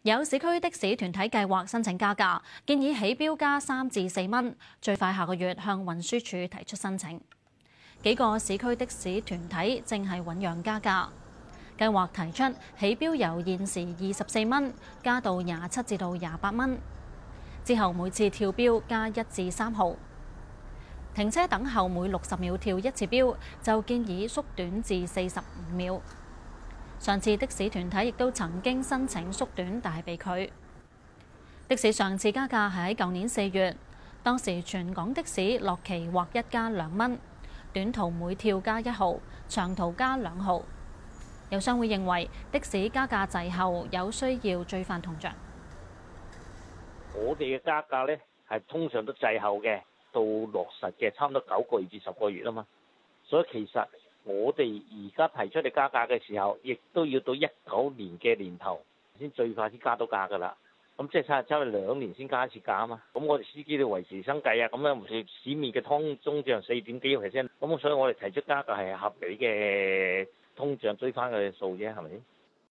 有市區的士團體計劃申請加價，建議起標加3至4蚊，最快下個月向運輸署提出申請。幾個市區的士團體正係醞釀加價，計劃提出起標由現時24蚊加到27至到28蚊，之後每次跳標加1至3毫。停車等候每60秒跳一次標，就建議縮短至45秒。上次的士團體亦都曾經申請縮短，但係被拒。的士上次加價係喺舊年4月，當時全港的士落旗劃一加2蚊，短途每跳加1毫，長途加2毫。有商會認為的士加價滯後，有需要追翻通脹。 我哋嘅加價呢係通常都滯後嘅，到落實嘅差唔多9個月至10個月啊嘛，所以其實我哋而家提出嚟加價嘅時候，亦都要到19年嘅年頭先最快先加到價㗎啦。咁即係差唔多2年先加一次價啊嘛。咁我哋司機都維持生計啊，咁樣市面嘅通脹4點幾%，咁所以我哋提出加價係合理嘅通脹追翻嘅數啫，係咪？